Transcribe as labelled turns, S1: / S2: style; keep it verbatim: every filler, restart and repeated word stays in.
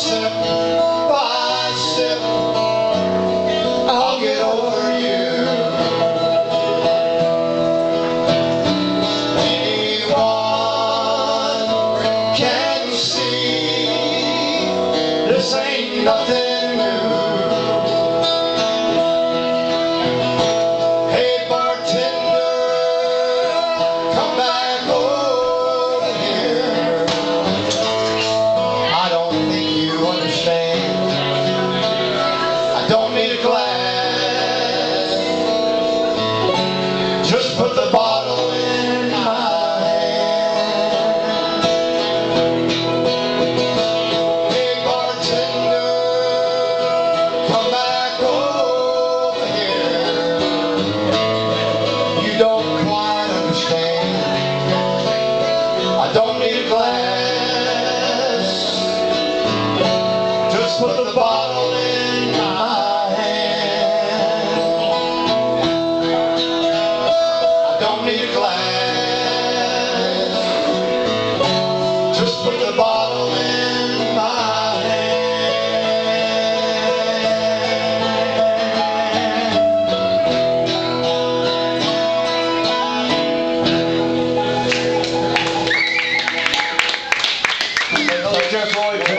S1: sip by sip, I'll get over you. Anyone can see this ain't nothing new. Hey bartender, come back over here. I don't think you understand. I don't need a glass. Just put the bottle in my hand. Hey bartender, come back over here. You don't quite understand. I don't need a glass. Just put the bottle in my hand. I don't need a glass. Just put the bottle in my hand. Just